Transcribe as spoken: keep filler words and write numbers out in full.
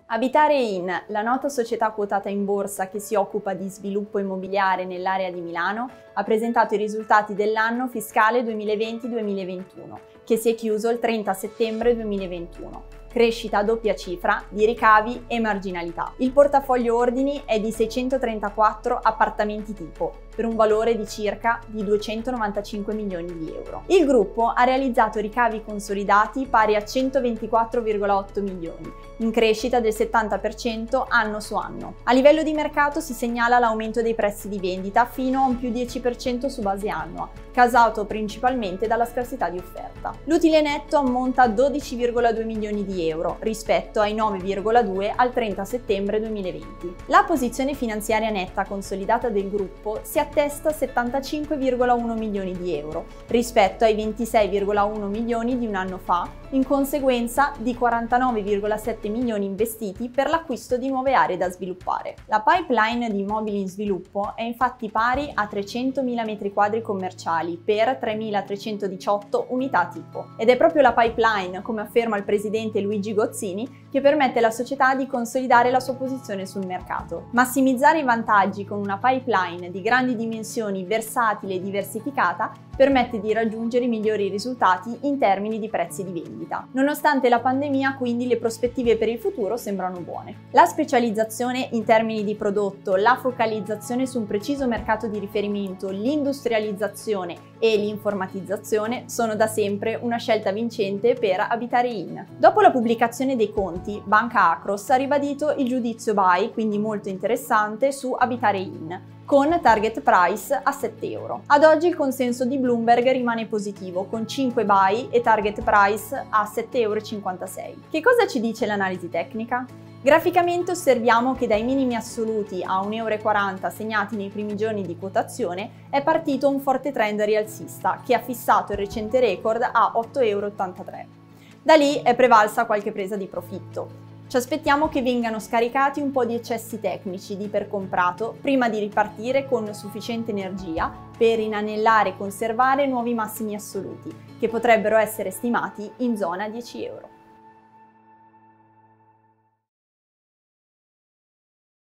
Abitare In, la nota società quotata in borsa che si occupa di sviluppo immobiliare nell'area di Milano, ha presentato i risultati dell'anno fiscale duemilaventi duemilaventuno, che si è chiuso il trenta settembre duemilaventuno. Crescita a doppia cifra di ricavi e marginalità. Il portafoglio ordini è di seicentotrentaquattro appartamenti tipo, per un valore di circa di duecentonovantacinque milioni di euro. Il gruppo ha realizzato ricavi consolidati pari a centoventiquattro virgola otto milioni, in crescita del settanta per cento anno su anno. A livello di mercato si segnala l'aumento dei prezzi di vendita fino a un più dieci per cento su base annua, causato principalmente dalla scarsità di offerta. L'utile netto ammonta a dodici virgola due milioni di euro rispetto ai nove virgola due al trenta settembre duemilaventi. La posizione finanziaria netta consolidata del gruppo si attesta a settantacinque virgola uno milioni di euro rispetto ai ventisei virgola uno milioni di un anno fa, in conseguenza di quarantanove virgola sette milioni investiti per l'acquisto di nuove aree da sviluppare. La pipeline di immobili in sviluppo è infatti pari a trecentomila metri quadri commerciali per tremilatrecentodiciotto unità tipo, ed è proprio la pipeline, come afferma il presidente Luigi Gozzini, che permette alla società di consolidare la sua posizione sul mercato. Massimizzare i vantaggi con una pipeline di grandi dimensioni, versatile e diversificata, permette di raggiungere i migliori risultati in termini di prezzi di vendita. Nonostante la pandemia, quindi, le prospettive per il futuro sembrano buone. La specializzazione in termini di prodotto, la focalizzazione su un preciso mercato di riferimento, l'industrializzazione e l'informatizzazione sono da sempre una scelta vincente per Abitare In. Dopo la pubblicazione dei conti, Banca Akros ha ribadito il giudizio buy, quindi molto interessante, su Abitare In, con target price a sette euro. Ad oggi il consenso di Bloomberg rimane positivo, con cinque buy e target price a sette virgola cinquantasei euro. Che cosa ci dice l'analisi tecnica? Graficamente osserviamo che dai minimi assoluti a un euro e quaranta segnati nei primi giorni di quotazione è partito un forte trend rialzista che ha fissato il recente record a otto virgola ottantatré euro. Da lì è prevalsa qualche presa di profitto. Ci aspettiamo che vengano scaricati un po' di eccessi tecnici di ipercomprato prima di ripartire con sufficiente energia per inanellare e conservare nuovi massimi assoluti, che potrebbero essere stimati in zona dieci euro.